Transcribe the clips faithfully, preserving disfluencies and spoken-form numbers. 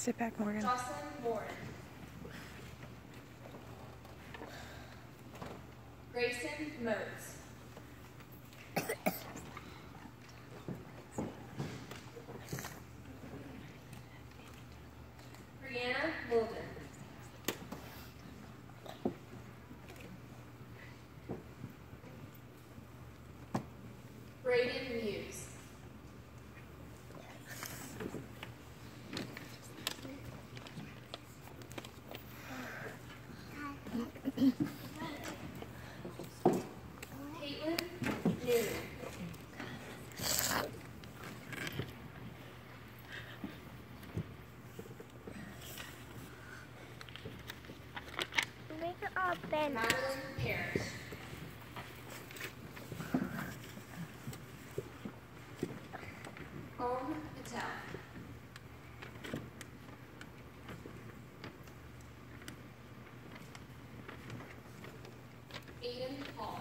Sit back, Morgan. Jocelyn Warren. Grayson Motes. Brianna Wilden. Braden Muse. Caitlin Newman. Make it open. Madeline Parrish. Om Patel. Aiden Hall.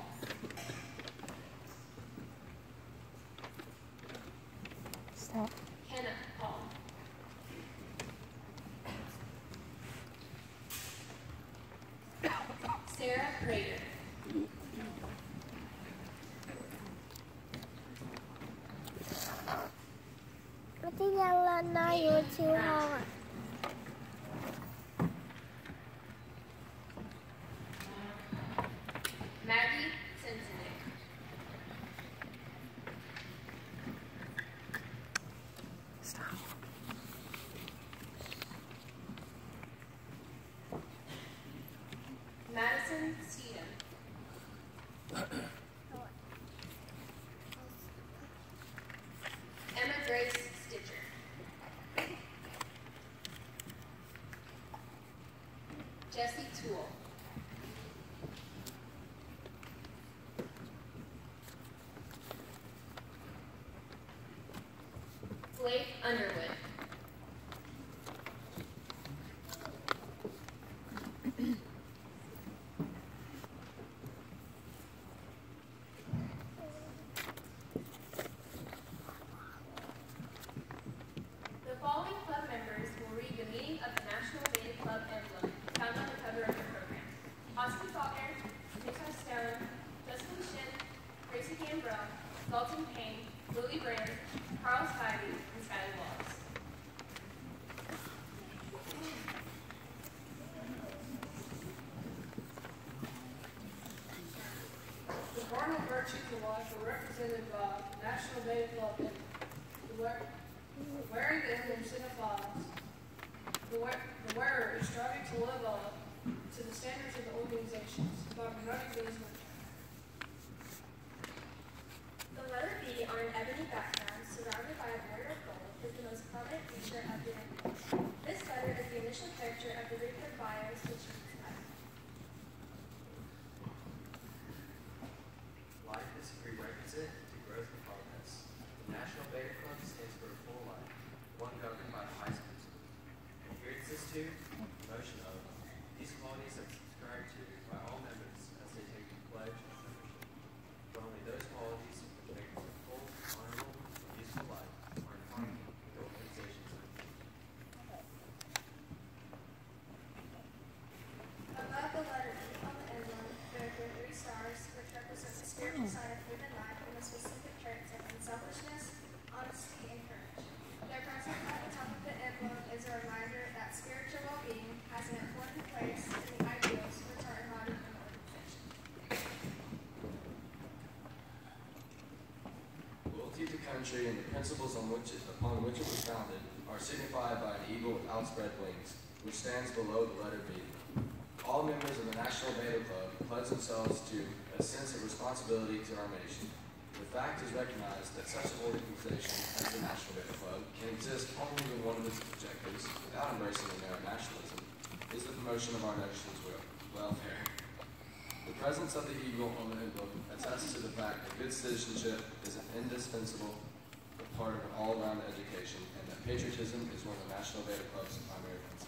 Stop. Kenna Hall. Sarah Prater. I think I know you're too hard. Maggie Sensinek. Stop. Madison Steedham. Emma Grace Stitcher. Jessie Toole. Blake Underwood. The following club members will read the meaning of the National Beta Club emblem found on the cover of the program. Austin Faulkner, Nicholas Stone, Justin Shin, Gracie Gambrell, Dalton Payne, Lily Brand, Carl Spivey, and Skylar Wallace. The cardinal virtues of life are represented by the National Beta Club emblem. The wear- Wearing the emblem signifies the, wear- the wearer is striving to live up to the standards of the organizations by promoting those virtues. The letter B on an ebony background surrounded by a border of gold is the most prominent feature of the emblem. This letter is the initial character of the written bios which reads as. Life is a prerequisite to growth and progress. The National Beta Club stands for a full life, one governed by the highest principles. Adherence to, promotion of, these qualities are subscribed to by all members as they take the pledge of membership. For only those qualities which make for a full, honorable, and useful life are in harmony with the organization's mission. Above the letter E on the emblem, there are three stars which represent the spiritual side of human life and the specific traits of unselfishness, honesty, and courage. Their present at the top of the emblem is a reminder that spiritual well-being has an important place in the ideals which are embodied in the organization. Loyalty to country and the principles on which it, upon which it was founded are signified by an eagle with outspread wings, which stands below the letter B. All members of the National Beta Club pledge themselves to a sense of responsibility to our nation. The fact is recognized that such an organization as the National Beta Club can exist only when one of its objectives, without embracing American nationalism, is the promotion of our nation's welfare. The presence of the eagle on the emblem attests to the fact that good citizenship is an indispensable part of an all-around education, and that patriotism is one of the National Beta Club's primary principles.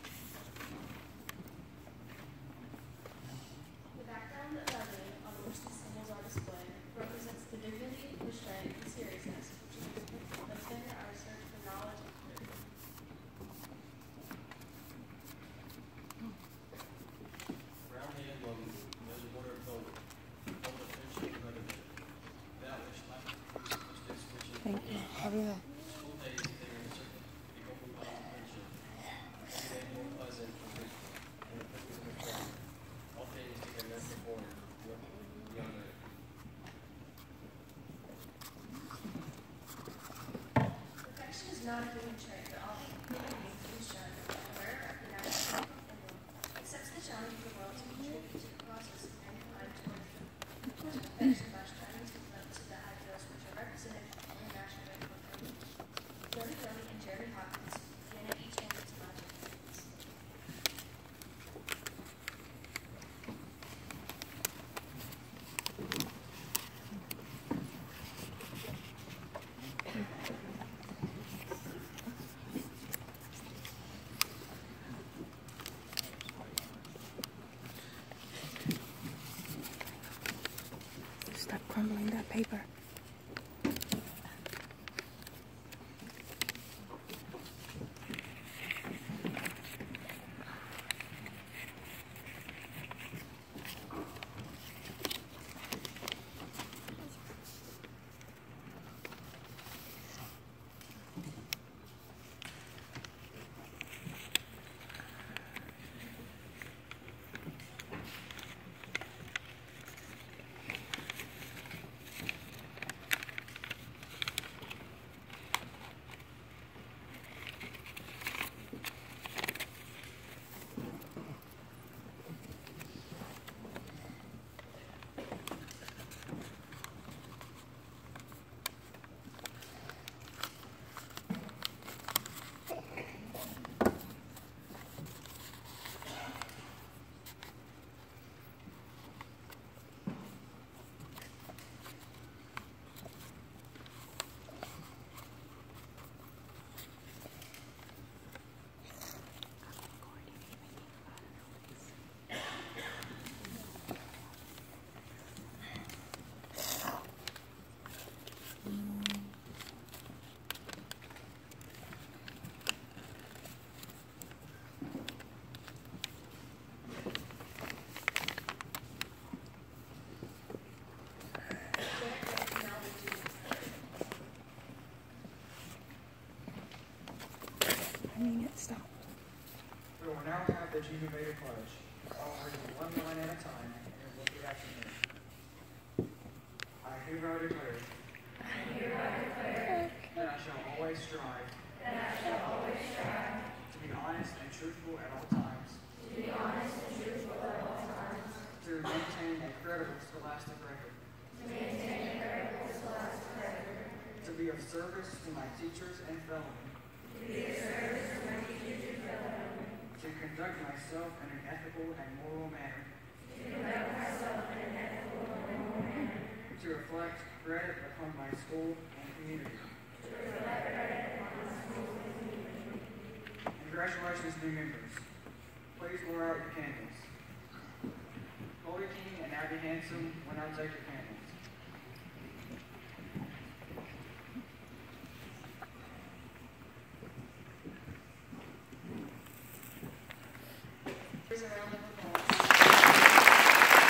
The background of our name on which the symbols are displayed represents the dignity, restraint, and seriousness which has attended our search for knowledge and truth. paper. I mean it stopped. We will now have the Junior Beta Pledge. I'll read one line at a time and repeat after me. I hereby declare I hereby declare that I shall always strive that I shall always strive to be honest and truthful at all times, to be honest and truthful at all times, to maintain a credible scholastic record, to maintain a credible scholastic record, to be of service to my teachers and fellows, to be of service to my teachers and fellows, to conduct myself in an ethical and moral manner, to conduct myself in an ethical and moral manner, to reflect credit upon my school and community. to reflect credit upon my school and community. Congratulations, new members. Please blow out your candles. Holy King and Abby Handsome, when I take your candles. Here's a round of applause.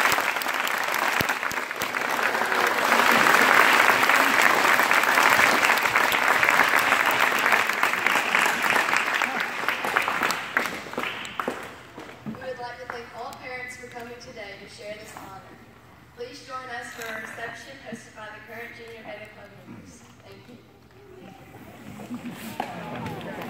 We would like to thank all parents for coming today to share this honor. Please join us for a reception hosted by the current Junior Beta Club members. Thank you.